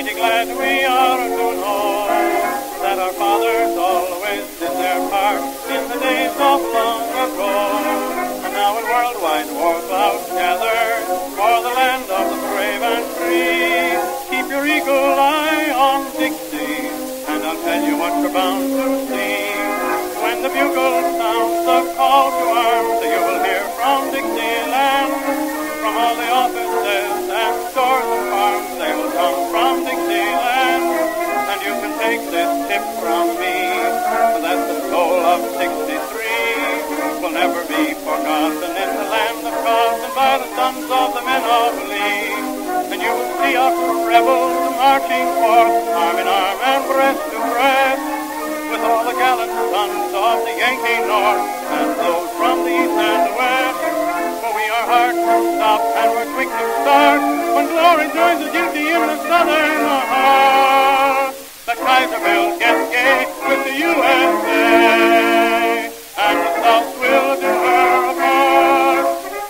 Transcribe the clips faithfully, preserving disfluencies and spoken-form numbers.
mighty glad we are to know that our fathers always did their part in the days of long ago. And now in worldwide war clouds gather for the land of the brave and free. Keep your eagle eye on Dixie, and I'll tell you what you're bound to see. When the bugle sounds the call to arms, you will hear from Dixieland. From all the offices and stores and farms, they will come from Dixieland. And you can take this tip from me, that the soul of sixty-three will never be forgotten in the land of Carlton by the sons of the men of Lee. And you will see us rebels marching forth, arm in arm and breast to breast, with all the gallant sons of the Yankee North and those from the East and West. For we are hard to stop and we're quick to start when glory joins the duty in the Southern heart. The Kaiserville gets gay with the U S A, and the South will do her a part.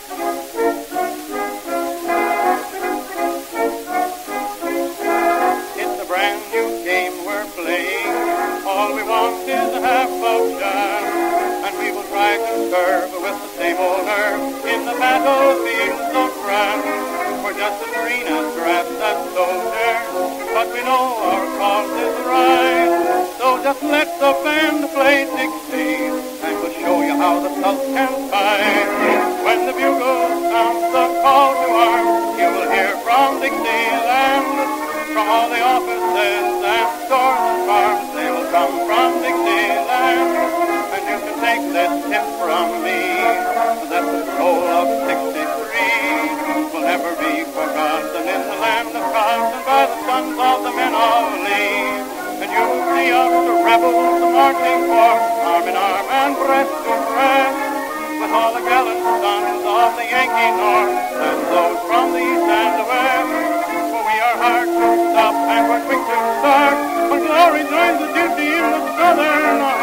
It's a brand new game we're playing. All we want is a half option, and we will try to serve with the same old nerve in the battlefields of France. We're just as green as grass as soldiers, but we know our cause is right. So just let the band play Dixie, and we'll show you how the South can fight. When the bugle sounds the call to arms, you will hear from Dixieland. From all the offices and stores and farms, they will come from Dixieland. And you can take this tip from me, that the soul of sixty-three will never be forgotten in the land of Carlton by the sons of the men of Lee. And you will see us, the rebels, marching forth, arm in arm and breast to breast, with all the gallant sons of the Yankee North and those from the East and the West. For we are hard to stop and we're quick to start when glory joins the duty in the Southern heart.